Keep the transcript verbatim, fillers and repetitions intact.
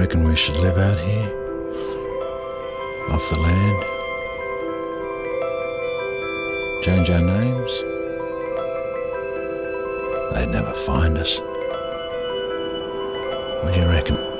Reckon we should live out here? Off the land? Change our names? They'd never find us. What do you reckon?